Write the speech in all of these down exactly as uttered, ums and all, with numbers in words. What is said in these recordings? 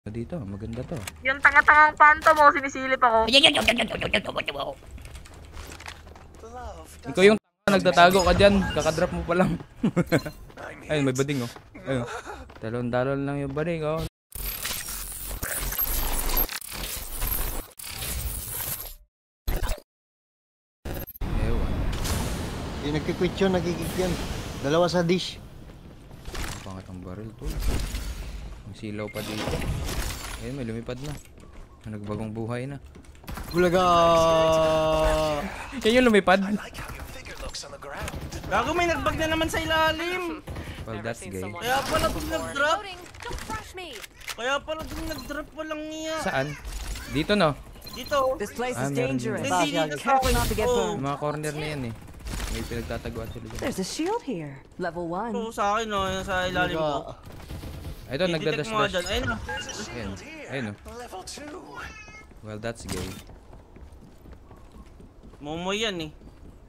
Dito, maganda to. Yung tanga-tangang panto mo, sinisilip ako. Ikaw yung tanga, nagtatago ka dyan. Kakadrop mo pa lang. Ayun, may bading oh. Ayun. Talon-talon lang yung bading oh. Ewan. Hindi nagkikwit yun, nagkikik yan. Dalawa sa dish. Pangat ang baril to. Ang silaw pa dito. Ayun, may lumipad na. Nagbagong buhay na. Bulaga! Yan yung lumipad. Gago, may nagbag na naman sa ilalim. Well, that's gay. Kaya pala kung nag-drop. Kaya pala kung nag-drop walang niya. Saan? Dito no? Dito. This place Ah, is meron dangerous. din. Hindi dito sa Careful not to get oh. burned. Mga corner na yan eh. May pinagtataguan sila dyan. There's a shield here. Level one. Ito sa akin no, yung sa ilalim ko. Ito, I-detect mo nga nagdadas-dash. dyan. Ayun no. Ayun. Ayun oh. Well, that's gay. Momo yan eh.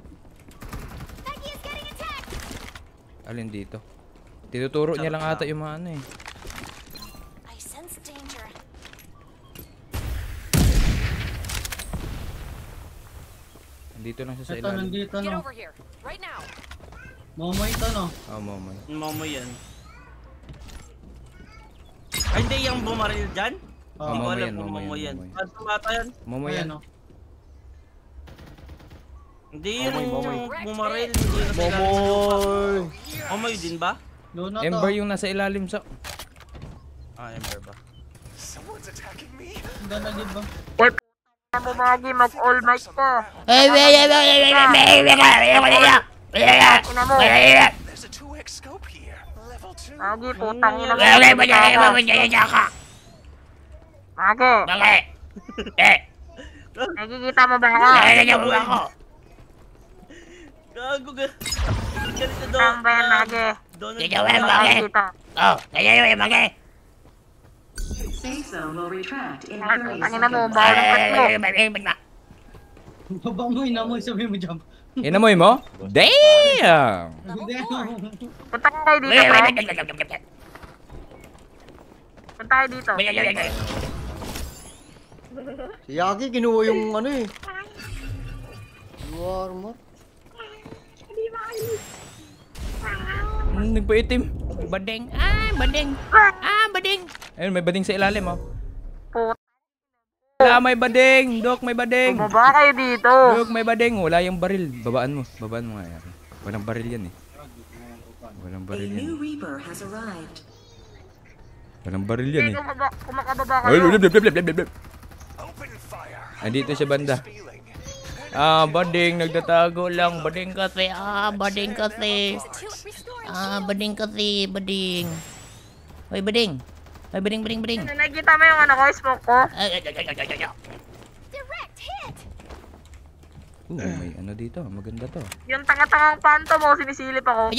Alin dito? Tinuturo niya lang ata yung mga ano eh. I sense danger. Nandito lang siya sa Ito, ilalim. nandito, Get no? over here, right now. Momo ito, no? Oh, momoy. Momo yan. Ay hindi, yung bumaril dyan? Oh, Hindi ko momo alam yan, kung momo momo yan, yan. momo yan. Ano tumata yan? Momoy Ayan, yan. no? Hindi yung Momoy, momoy. bumaril. Hindi yung nasa ilalim sa lupa. Momoy! Momoy din ba? Luna to. Ember yung nasa ilalim sa... Ah, Ember ba? Ganda na, di ba? Uy, p***a mo Magi, mag-all mic ka. Ina mo. Magi, putang ina mo. Magi. Nakikita mo ba ako? Gago ga. Ganito do. Saan ba yan, Magi? Doon Nakikita. Safe zone will retract in Ay, thirty putang ina mo, seconds. bawal ang kat mo. Babangoy na mo, sabi mo jump. Inamoy mo? Damn! Hindi, Punta kayo dito, bro. Punta kayo dito. Si Yaki, kinuha yung ano eh. Yung armor. Hmm, nagpaitim. Bading. Ah, bading. Ah, bading. Ayun, may bading sa ilalim oh. Puta. Wala, may bading. Dok, may bading. Bumaba kayo dito. Dok, may bading. Wala yung baril. Babaan mo. Babaan mo nga yan. Walang baril yan eh. Walang A baril yan. new Reaper has arrived. Walang baril yan Hindi eh. kumaba- kumakababa Ay, kayo. blip, blip, blip, blip, blip, blip. Andito siya banda. Ah, bading. Nagtatago lang. Bading kasi. Ah, bading kasi. Ah, bading kasi. Bading. Hoy, bading. Hoy, bading, bading, bading. Nakikita mo yung ano ko, smoke ko? Ay, ay, ay, ay, ay, ay, ay. Direct hit. Uh, may ano dito. Maganda to. Yung tanga-tangang panto mo, sinisilip ako.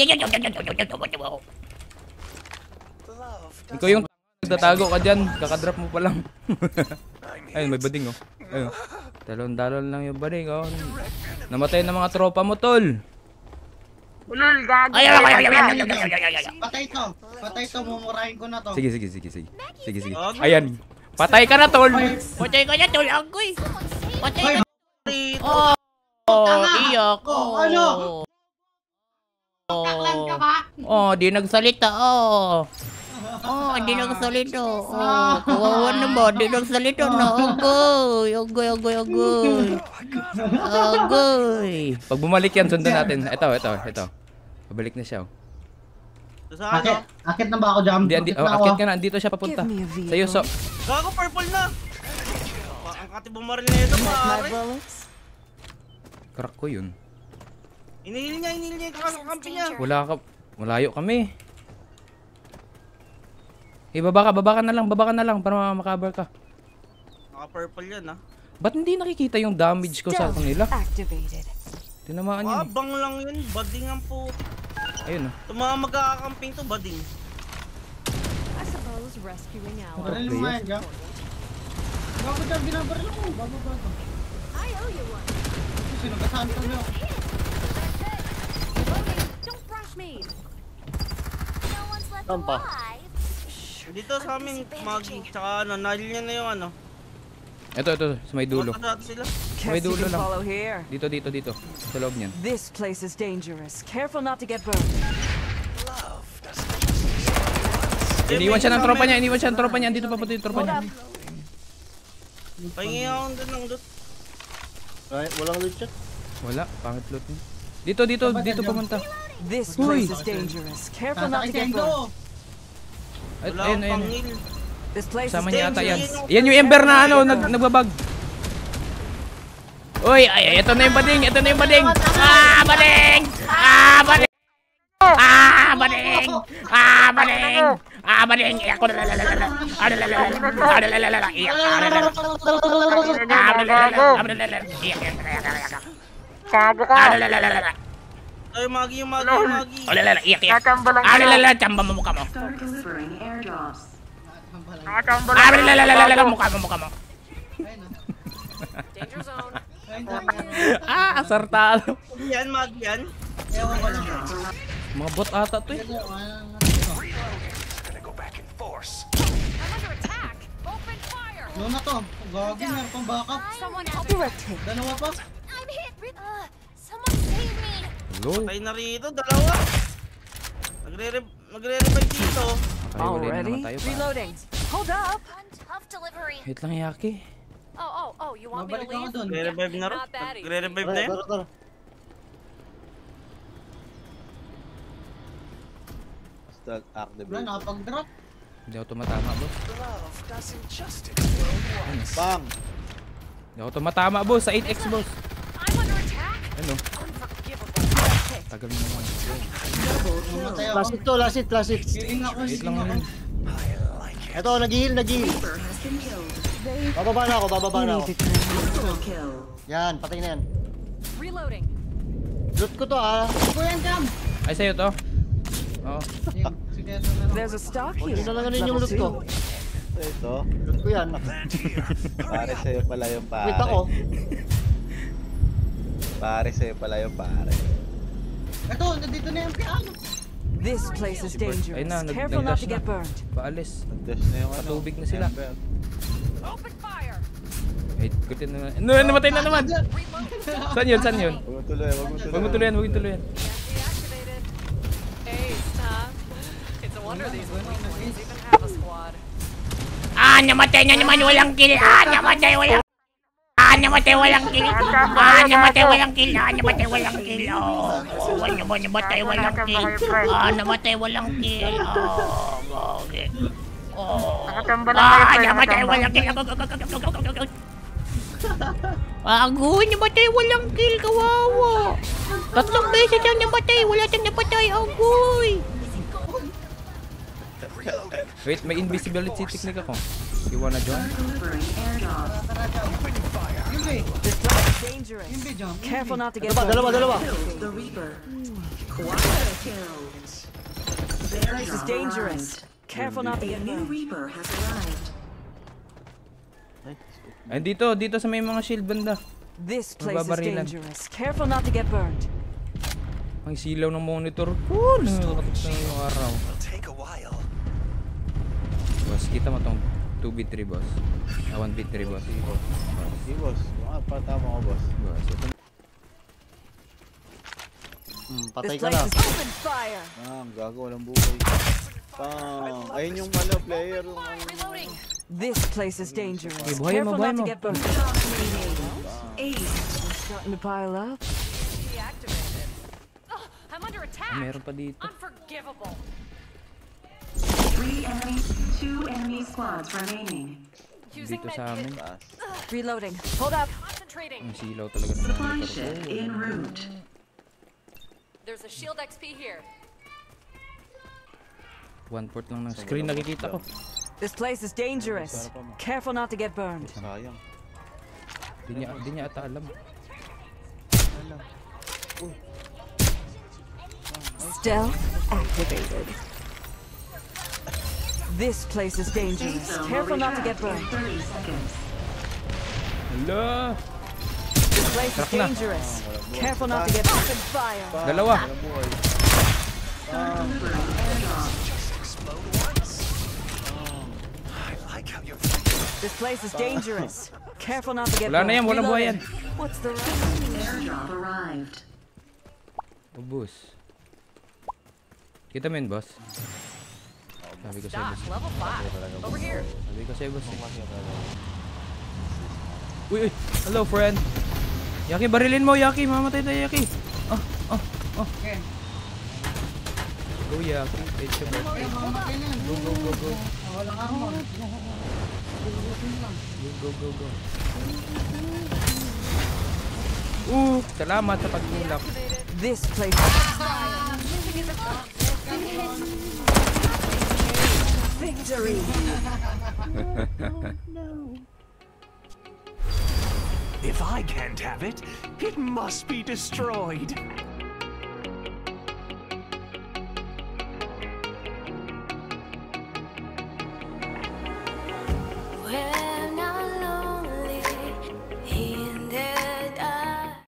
Ikaw yung nagtatago ka dyan. Kakadrop mo pa lang. Ayun, may bading oh. Ayun. Talon-talon lang yung bading oh. Namatay na mga tropa mo, tol. Ulul, gagi. Ay, ay, ay, ay, ay, ay, ay, ay. patay to. Patay to, mumurahin ko na to. Sige, sige, sige, sige. Sige, sige. Ayan. Patay ka na, tol. Patay ka na, tol. Agoy. Patay ka. Oh, oh, iyak. Oh, ano? Oh, di nagsalita. Oh. Oh, di nagsalita. Oh, kawawa na ba? Di nagsalita na. Agoy. Agoy, agoy, agoy. Agoy. Pag bumalik yan, sundan natin. Ito, ito, ito. Pabalik na siya. Oh. Sa Akit, ano? akit na ba ako jump? Hindi, andi, oh, na ako. akit ka na. Andito siya papunta. Give me a vehicle. Sa'yo, so. Gago, purple na. Ang kati bumaril na ito, My pare. bullets. Crack ko yun. Inihil niya, inihil niya yung kakampi niya. Wala ka. Malayo kami. Eh, baba ka, baba ka na lang, baba ka na lang para makabar ka. Naka-purple yan ah. Ba't hindi nakikita yung damage ko sa kanila? Activated. Tinamaan yun. eh. Wabang lang yun, bading ang puti. Ayun oh. Itong mga magkakamping to, bading. I suppose rescuing our. Baril mo yan, jump. Bago jump, binabaril ako. Bago, bago. I owe you one. Sino ka saan to nyo? Loading. Don't rush me. No one's left Saan pa? alive. Dito sa amin, Magi, tsaka ano, nahil niya na yung ano. Ito, ito, sa may dulo. Matatat sila. May Guess you dulo can lang. follow here. Dito, dito, dito. Sa loob niyan. This place is dangerous. Careful not to get burned. Iniwan siya ng tropa niya, iniwan siya ng tropa niya. Dito pa pati yung tropa Hold niya. up. Pahingi ako doon ng loot. Ay, walang loot shot. Wala, pangit loot niya. Dito, dito, dito pumunta. This Uy. place is dangerous. Careful not to Tatay get Tendo. burned. Ay, Wala ayun, akong ayun. pangil. This place Sama is niya ata yan. dangerous. Yan yung ember na ano, nag nagbabag. Uy, ay, ito na yung bading, ito na yung bading. Ah, bading! Ah, bading! Ah, bading! Ah, bading! Ah, bading! Iyak ko na lalalala. Ah, lalalala. Ah, lalalala. Iyak. Ah, lalalala. Ah, lalalala. Ah, lalalala. Iyak, iyak, iyak, iyak. Gago ka. Ah, lalalala. Ay, Magi yung Magi yung Magi. Ah, lalalala. Iyak, iyak. Nakachamba lang Ah, yun. lalalala. Chamba mo mukha mo. Start delivering airdrops. Nakachamba Ah, lang yun. lalalala. Mukha mo, mukha mo. Danger zone. Ah, asartado. Yan, Magi yan. Ewan ko lang. Mga bot ata to eh. I'm under attack. Open fire. Ano na to? Gagi, meron pang backup. Someone help me. Direct hit. Dalawa pa. I'm hit. Uh, someone save me. Hello. Patay na rito, dalawa. Magre-rev- Magre-revive dito. Ay, wala na Already? naman tayo pa. Reloading. Hold up. One tough delivery. Wait lang, Yaki. Oh, oh, oh, you want me to Mabalik ako leave? dun. Magre-revive na rin. Not bad, easy. Magre-revive na Tara, yun. tara, tara. Start Wala, activate. nakapag-drop. Hindi ako tumatama, boss. Bang! Hindi ako tumatama, boss. Sa eight X, boss. I'm under attack. Ano? Unforgivable. Tagal mo naman. Mamatay ako. Last hit to, last hit, last hit. Healing ako, Wait lang healing ako. yun. Ito, nag-heal, nag-heal. Reaper has been killed. Bababa na ako, bababa You na need ako. to turn. Double kill. Yan, patay na yan. Reloading. Loot ko to ah. Ko yan, Cam. Ay, sa'yo to. Oo. Yan, sige, ito na lang. There's a stock here. Yun na lang yung loot ko. Ito, Loot ko yan. pare sa'yo pala yung pare. Wait ako. Pare sa'yo pala yung pare. Ito, nandito na yung piano. This place is dangerous. Ayun na, nag- Careful not to nag-dash get na. burned. Paalis. Nag-dash na yung ano. Patubig na sila. Ember. Open fire. Ay, gutin na naman. No, namatay na naman. Saan yun? Saan yun? Huwag mo tuloy, huwag mo tuloy. Huwag mo tuluyan, huwag mo tuluyan. Deactivated. Ace, huh? It's a wonder these weaklings even have a squad. Ah, namatay na naman. Walang kill. Ah, namatay. Walang Ah, namatay. Walang kill. Ah, namatay. Walang kill. Ah, namatay. Walang kill. Oh, oh, namatay. Namatay. Walang kill. Ah, namatay. Walang kill. Oh, okay. Oh. Nakachamba lang Ah, kayo, namatay. nakachamba. Walang kill. Agoy, namatay. Walang kill. Kawawa. Tatlong beses siyang namatay. Wala siyang napatay. Agoy. Wait, may invisibility technique ako. You wanna join? Delivering airdrops. This place is dangerous. Hindi, Jom. Careful not to get Dalawa, burned. dalawa, dalawa. Killed the Reaper. Quadra kill. This is dangerous. Careful not to get burned. Reaper has arrived. Ay, dito, dito sa may mga shield banda. This place is Magbabarilan. dangerous. Careful not to get burned. Ang silaw ng monitor ko. Nakakatik na yung araw. Boss, kita mo tong two v three, boss. Ah, one v three, boss. Sige boss, mga patama ko boss. Boss, ito. Hmm, This patay ka place na. is open fire. Ah, ang gago, walang buhay. Pang, ayun yung ano, player. Yung ano. Reloading. This place is dangerous. Okay, buhay mo, Careful buhay not to mo. get burned. Ace. Starting to pile up. Deactivated. Ugh, I'm under Ah, attack. meron pa dito. Unforgivable. Three enemies, two enemy squads remaining. Using Dito sa amin. medkit. Reloading. Hold up. Concentrating. Ang silaw talaga ng Supply monitor ship ko. en route. There's a shield X P here. One port lang ng screen nakikita ko. This place is dangerous. Careful not to get burned. Sayang. Di niya, di niya ata alam. Stealth activated. This place is dangerous. Careful not to get burned. thirty seconds. Hala! This place is Tara na. dangerous. Careful not to get open fire. Dalawa! Walang buhay. Delivering airdrop. This place is dangerous. Careful not to get Wala na yan, walang buhay yan. What's the rest? Airdrop arrived. Ubus. Kita mo yun, boss? Sabi ko sa'yo, Doc, boss. level five. Over here. Sabi ko sa'yo, boss. eh. Uy, uy. Hello, friend. Yaki, barilin mo, Yaki. Mamatay tayo, Yaki. Oh, oh, oh. Okay. Go, Yaki. Take your breath. Okay, mamatay na yan. Go, go, go, go. Ah, walang armor. Lulutin lang. Go, go, go, go. Uh, salamat sa pagtulak. This place. Victory. If I can't have it, it must be destroyed. Well,